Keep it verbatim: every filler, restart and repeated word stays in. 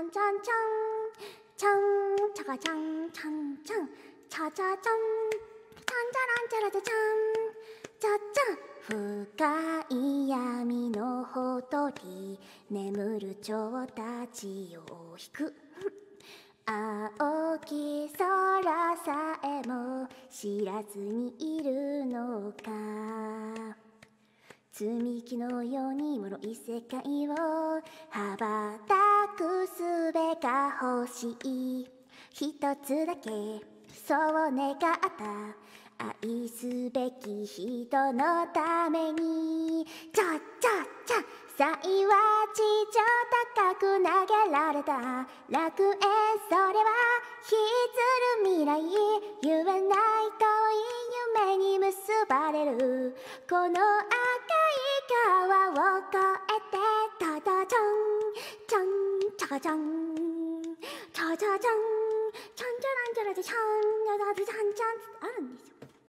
んちゃんちゃんちゃんちゃかちゃんちゃんちゃんちゃちゃちゃんちゃんちゃらんちゃらちゃちゃんちゃちゃ深い闇のほとり眠る蝶たちを引く青き空さえも知らずにいるのか積み木のように脆い世界を羽ばたく術が欲しい一つだけそう願った愛すべき人のためにちゃちゃちゃ才は地上高く投げられた楽園それは引きずる未来言えない遠い夢に結ばれるこの赤い川を越えてタタちゃんちゃんちゃかちゃんチャチャチャンチャンチャランチャラチャチャンチャチャチャンチャンってあるんですよ。